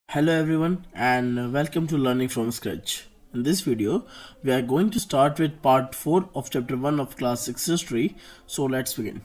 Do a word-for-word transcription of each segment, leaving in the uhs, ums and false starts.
Hello everyone and welcome to Learning from Scratch. In this video, we are going to start with part four of chapter one of class six history. So let's begin.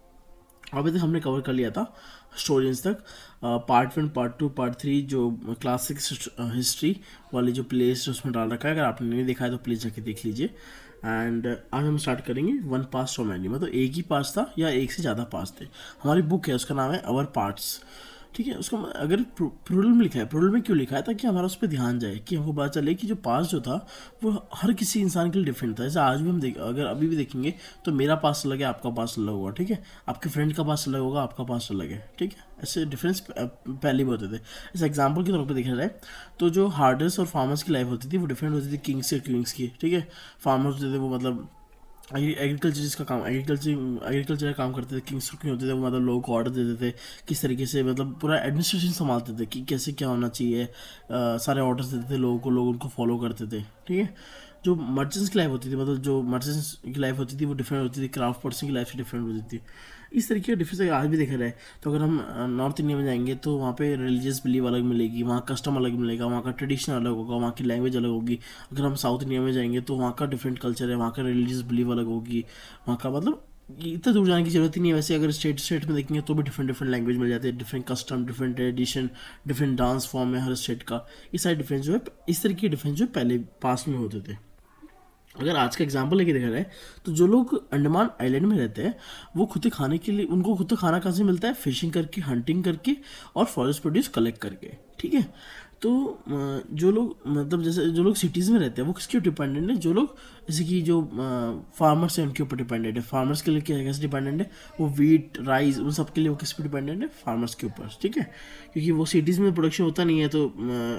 अभी तक हमने cover कर लिया था stories तक part one part two part three जो class six history वाली जो प्लेलिस्ट उसमें डाल रखा है. अगर आपने नहीं देखा है तो प्लीज़ जाके देख लीजिए. एंड आज हम स्टार्ट करेंगे वन पास फ्रॉम एनी. मतलब एक ही पास था या एक से ज़्यादा पास थे. हमारी बुक है उसका नाम है अवर पार्ट्स. ठीक है, उसको अगर प्लूरल में लिखा है, प्लूरल में क्यों लिखा है? ताकि हमारा उस पर ध्यान जाए कि हमको पता चले कि जो पास जो था वो हर किसी इंसान के लिए डिफरेंट था. जैसे आज भी हम देख अगर अभी भी देखेंगे तो मेरा पास अलग है, आपका पास अलग होगा. ठीक है, आपके फ्रेंड का पास अलग होगा, आपका पास अलग है. ठीक है, ऐसे डिफरेंस पहले भी होते थे. ऐसे एग्जाम्पल के तौर पर देखा जाए तो जो हार्डर्स और फार्मर्स की लाइफ होती थी वो डिफरेंट होती थी किंग्स से क्वींस की. ठीक है, फार्मर्स होते थे वो मतलब एग्रीकल्चर जिसका काम एग्रीकल्चर एग्रीकल्चर का काम करते थे. किंग्स क्यों होते थे वो मतलब लोगों को ऑर्डर देते थे किस तरीके से, मतलब पूरा एडमिनिस्ट्रेशन संभालते थे कि कैसे क्या होना चाहिए. आ, सारे ऑर्डर्स देते थे लोगों को, लोग उनको फॉलो करते थे. ठीक है, जो मर्चेंट्स की लाइफ होती थी, मतलब जो मर्चेंट्स की लाइफ होती थी वो डिफरेंट होती थी. क्राफ्ट पर्सन की लाइफ से डिफरेंट होती थी. इस तरीके का डिफरेंस आज भी देखा जाए तो अगर हम नॉर्थ इंडिया में जाएंगे तो वहाँ पे रिलीजियस बिलीव अलग मिलेगी, वहाँ कस्टम अलग मिलेगा, वहाँ का ट्रेडिशन अलग होगा, वहाँ की लैंग्वेज अलग होगी. अगर हम साउथ इंडिया में जाएंगे तो वहाँ का डिफरेंट कल्चर है, वहाँ का रिलीजियस बिलीव अलग होगी, वहाँ का मतलब इतना दूर जाने की जरूरत ही नहीं है. वैसे अगर स्टेट स्टेट में देखेंगे तो भी डिफरेंट डिफरेंट लैंग्वेज मिल जाते हैं, different custom, different tradition, different dance form है हर स्टेट का. ये सारे डिफरेंस जो है, इस तरीके के डिफरेंस जो पहले पास में होते थे. अगर आज का एग्जाम्पल लेके देखा जाए तो जो लोग अंडमान आइलैंड में रहते हैं वो खुद के खाने के लिए, उनको खुद का खाना कहाँ से मिलता है? फिशिंग करके, हंटिंग करके और फॉरेस्ट प्रोड्यूस कलेक्ट करके. ठीक है, तो जो लोग मतलब जैसे जो लोग सिटीज़ में रहते हैं वो किसके ऊपर डिपेंडेंट है? जो लोग जैसे कि जो फार्मर्स हैं उनके ऊपर डिपेंडेंट है. फार्मर्स के लिए क्या कैसे डिपेंडेंट है? वो वीट, राइस, उन सब के लिए वो किस पर डिपेंडेंट है? फार्मर्स के ऊपर. ठीक है, क्योंकि वो सिटीज़ में प्रोडक्शन होता नहीं है तो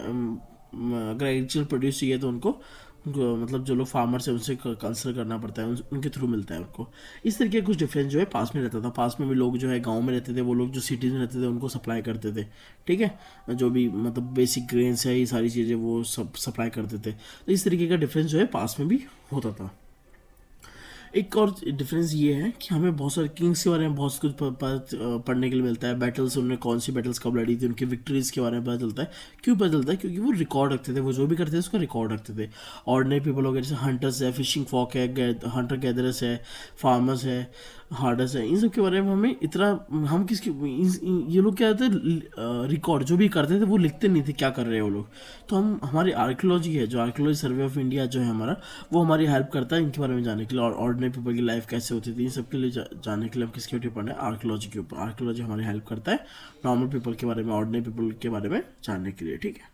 अगर एग्रीकल्चर प्रोड्यूस चाहिए तो उनको मतलब जो लोग फार्मर्स हैं उनसे कंसल्ट करना पड़ता है, उन, उनके थ्रू मिलता है उनको. इस तरीके का कुछ डिफरेंस जो है पास में रहता था. पास में भी लोग जो है गांव में रहते थे, वो लोग जो सिटीज़ में रहते थे उनको सप्लाई करते थे. ठीक है, जो भी मतलब बेसिक ग्रेन्स है ये सारी चीज़ें वो सब सप्लाई करते थे. तो इस तरीके का डिफरेंस जो है पास में भी होता था. एक और डिफरेंस ये है कि हमें बहुत सारे किंग्स के बारे में बहुत कुछ पढ़ने के लिए मिलता है. बैटल्स, उन्होंने कौन सी बैटल्स कब लड़ी थी, उनकी विक्ट्रीज के बारे में पता चलता है. क्यों पता चलता है? क्योंकि वो रिकॉर्ड रखते थे, वो जो भी करते थे उसका रिकॉर्ड रखते थे. ऑर्डिनरी पीपल वगैरह जैसे हंटर्स है, फिशिंग फॉक है, हंटर गैदरर्स है, फार्मर्स है, हार्डर्स है, इन सब के बारे में हमें इतना हम किसकी ये लोग क्या थे रिकॉर्ड जो भी करते थे वो लिखते नहीं थे क्या कर रहे हैं वो लोग. तो हम हमारी आर्कियोलॉजी है, जो आर्कियोलॉजी सर्वे ऑफ इंडिया जो है हमारा, वो हमारी हेल्प करता है इनके बारे में जानने के लिए. और ऑर्डिनरी पीपल की लाइफ कैसे होती थी इन सब के लिए जा, जानने के लिए हम किसके ऊपर पढ़ना है? आर्कियोलॉजी के ऊपर. आर्कियोलॉजी हमारी हेल्प करता है नॉर्मल पीपल के बारे में, ऑर्डिनरी पीपल के बारे में जानने के लिए. ठीक है,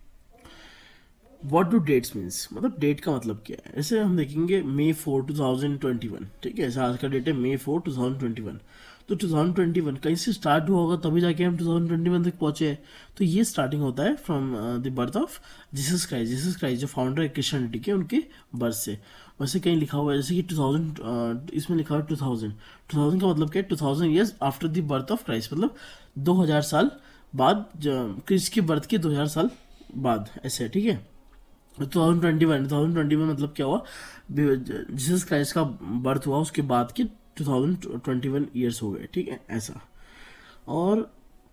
वॉट डू डेट्स मीन्स, मतलब डेट का मतलब क्या है? ऐसे हम देखेंगे May four two thousand twenty one. ठीक है, ऐसा आज का डेट है May four two thousand twenty one. तो टू थाउजेंड ट्वेंटी वन कहीं से स्टार्ट हुआ होगा तभी जाके हम टू थाउजेंड ट्वेंटी वन तक पहुंचे हैं. तो ये स्टार्टिंग होता है from the birth of Jesus Christ. Jesus Christ जो फाउंडर है क्रिश्चियनिटी के, उनके बर्थ से. वैसे कहीं लिखा हुआ है जैसे कि टू थाउजेंड, इसमें लिखा हुआ है टू थाउजेंड. टू थाउजेंड का मतलब क्या है? Two thousand years after the birth of Christ, मतलब दो हज़ार साल बाद, क्रिस्ट की बर्थ के दो हज़ार साल बाद, ऐसे. ठीक है, two thousand twenty one two thousand twenty one मतलब क्या हुआ? जीसस क्राइस्ट का बर्थ हुआ उसके बाद के two thousand twenty one years हो गए. ठीक है, ऐसा. और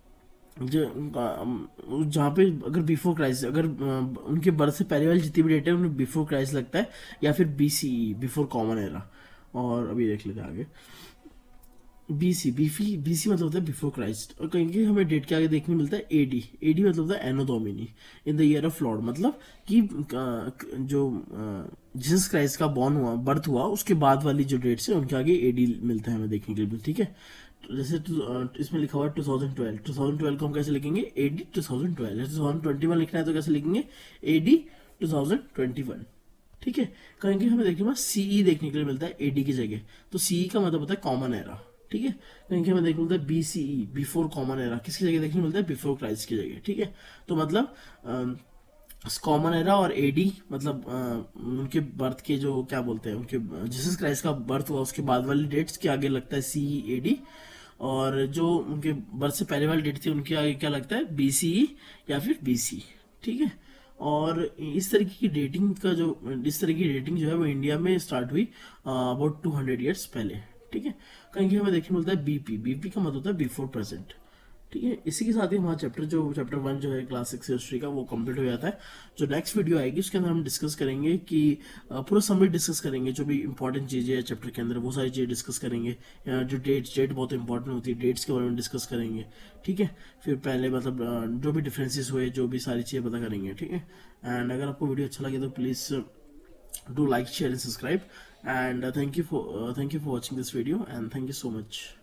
जहाँ पे अगर बिफोर क्राइस्ट, अगर उनके बर्थ से पहले वाली जितनी भी डेट है उन्हें बिफोर क्राइस्ट लगता है या फिर B C E, before common era. और अभी देख लेते हैं आगे. बी सी बीफी बी सी मतलब होता है बिफोर क्राइस्ट. और कहीं कहीं हमें डेट के आगे देखने मिलता है ए डी. ए डी मतलब होता है Anno Domini, in the year of lord. मतलब कि जो जीसस क्राइस्ट का बॉर्न हुआ, बर्थ हुआ, उसके बाद वाली जो डेट्स है उनके आगे ए डी मिलता है हमें देखने के लिए. ठीक है, तो जैसे इसमें लिखा हुआ है two thousand twelve. Two thousand twelve को हम कैसे लिखेंगे? A D two thousand twelve. जैसे टू थाउजेंड ट्वेंटी वन लिखना है तो कैसे लिखेंगे? A D two thousand twenty one. ठीक है, कहीं कहीं हमें देखने में सी ई देखने के लिए मिलता है ए डी की जगह. तो सी ई का मतलब होता है कॉमन एरा. ठीक है, कहीं कहीं हमें देखने मिलता है B C E, before common era. किसकी जगह देखने मिलता है? बिफोर क्राइस्ट की जगह. ठीक है, तो मतलब कॉमन एरा और एडी मतलब आ, उनके बर्थ के जो क्या बोलते हैं, उनके जीसस क्राइस्ट का बर्थ हुआ उसके बाद वाली डेट्स के आगे लगता है सी ई ए डी. और जो उनके बर्थ से पहले वाली डेट थी उनके आगे क्या लगता है? बी सी ई या फिर बी सी. ठीक है, और इस तरीके की डेटिंग का जो इस तरह की डेटिंग जो है वो इंडिया में स्टार्ट हुई अबाउट टू हंड्रेड ईयर्स पहले. ठीक है, कहीं कहीं हमें देखने मिलता है बीपी. बीपी का मतलब होता है बिफोर प्रेजेंट. ठीक है। इसी के साथ ही हमारा चैप्टर जो चैप्टर वन जो है क्लास सिक्स हिस्ट्री का वो कंप्लीट हो जाता है। जो नेक्स्ट वीडियो आएगी उसके अंदर हम डिस्कस करेंगे कि अ, पूरा समरी डिस्कस करेंगे, जो भी इंपॉर्टेंट चीज़ें हैं चैप्टर के अंदर वो सारी चीज़ें डिस्कस करेंगे। या जो डेट्स डेट बहुत इंपॉर्टेंट होती है, डेट्स के बारे में डिस्कस करेंगे। ठीक है। फिर पहले मतलब अ, जो भी डिफरेंसेस हुए, जो भी सारी चीज़ें पता करेंगे। ठीक है। एंड अगर आपको वीडियो अच्छा लगे तो please do like, share and subscribe, and uh, thank you for uh, thank you for watching this video, and thank you so much.